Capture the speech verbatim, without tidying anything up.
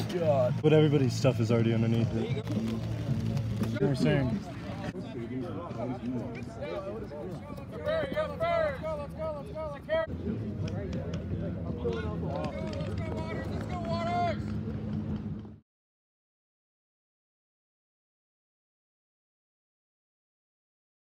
God. But everybody's stuff is already underneath it. They were saying